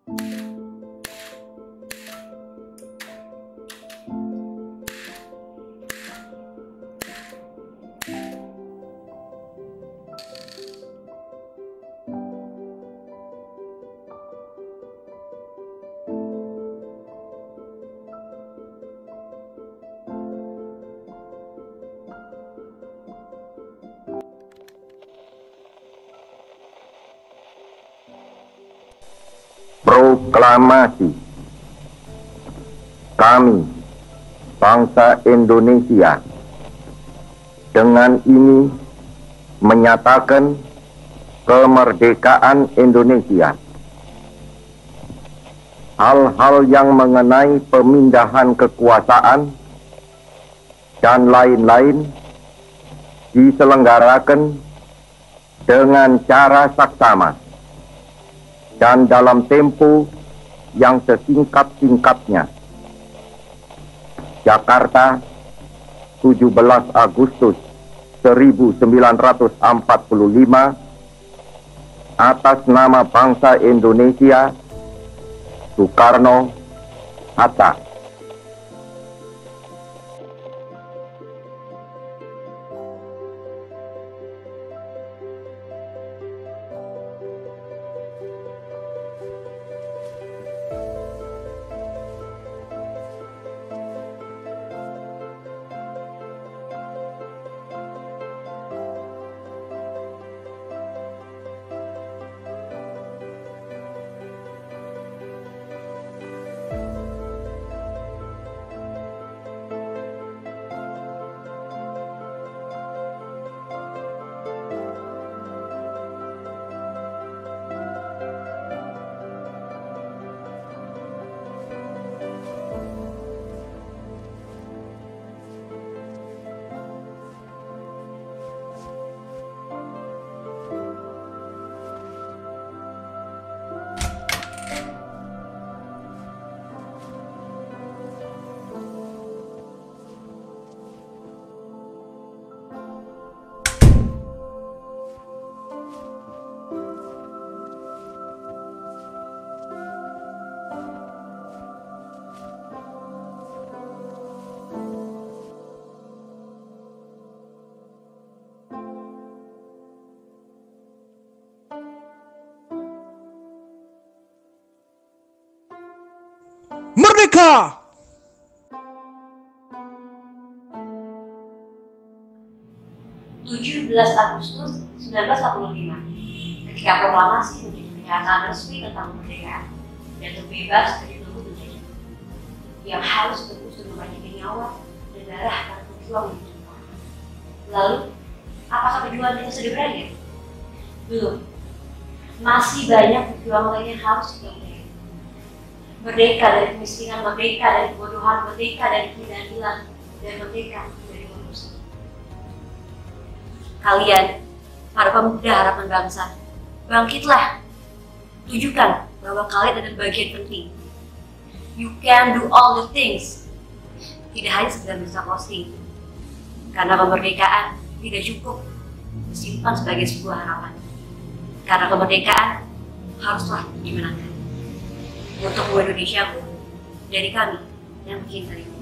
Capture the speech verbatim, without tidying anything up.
Proklamasi. Kami, bangsa Indonesia, dengan ini menyatakan kemerdekaan Indonesia. Hal-hal yang mengenai pemindahan kekuasaan dan lain-lain diselenggarakan dengan cara saksama dan dalam tempo yang sesingkat-singkatnya. Jakarta, tujuh belas Agustus seribu sembilan ratus empat puluh lima, atas nama bangsa Indonesia, Soekarno Hatta. Merdeka! tujuh belas Agustus seribu sembilan ratus empat puluh lima, ketika proklamasi menjadi pernyataan resmi tentang kemerdekaan dan terbebas dari belenggu penjajah yang harus terus mengorbankan nyawa dan darah para pejuang di Jepang. Lalu, apakah perjuangan kita sudah berakhir? Belum. Masih banyak perjuangan lain yang harus kita mulai. Merdeka dari kemiskinan, merdeka dari kebodohan, merdeka dari ketidakadilan, dan merdeka dari korupsi. Kalian, para pemuda harapan bangsa, bangkitlah. Tunjukkan bahwa kalian adalah bagian penting. You can do all the things. Tidak hanya sekedar bisa posting. Karena kemerdekaan tidak cukup disimpan sebagai sebuah harapan. Karena kemerdekaan haruslah dimenangkan. Untuk Indonesia pun, dari kami yang mencintai.